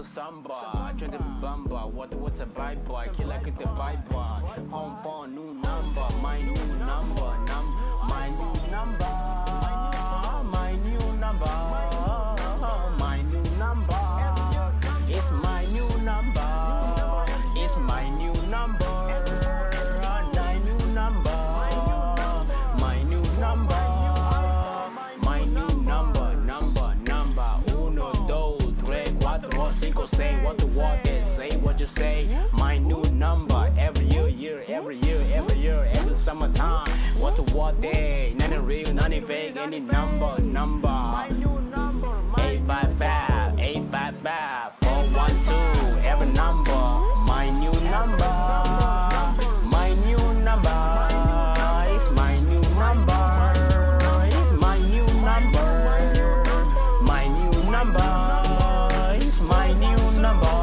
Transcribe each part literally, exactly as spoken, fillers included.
samba, join the bamba. What what's a vibe boy? Kill like the vibe boy. Home for new number, my new number, num, my new number, my new number, my new number. It's my new number. It's my new number. My new number. My new number. My new number. Number. Number. Uno, dos, tres, cuatro, cinco, seis. What the what is? Say what you say. My new number. Every year, year, every year, every year, every summertime. What the what day? Nothing real, nothing fake. Any number, number. My new number. Eight five five, eight five five, four one two. Every number. My new number. My new number. It's my new number. It's my new number. My new number. It's my new number.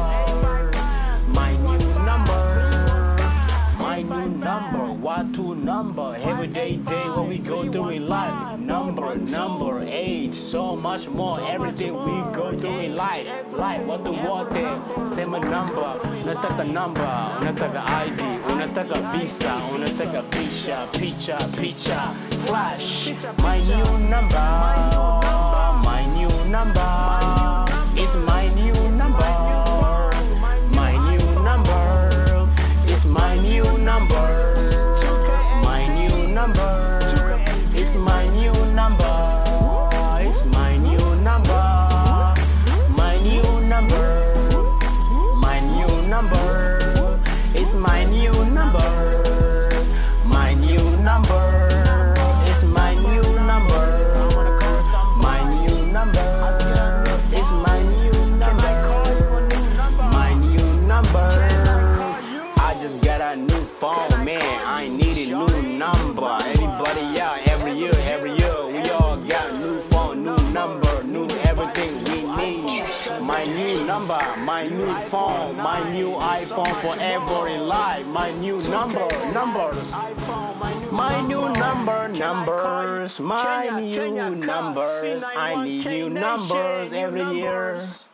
My new number. My new number. What to number? Everyday day what we go through in life. Number, number, age, so much more. Everything we go through in life. Life, what the what there? Same number. Unataka number, unataka I D, unataka visa, unataka picha, picha, picha, flash. My new number. My new number. It's my new number. My new number. It's my new number. My new number. It's my new number. It's my new number. My new number. My new number. It's my new number. My new number. It's my new number. My new number. It's my new number. My new number. I just got a new phone, man. I need a new number. Anybody out? Every year, every year, we all got new phone, new number, new everything we need. My new number, my new phone, my new iPhone forever in life. My new number, numbers. My new number, numbers. My new numbers. I need new numbers every year.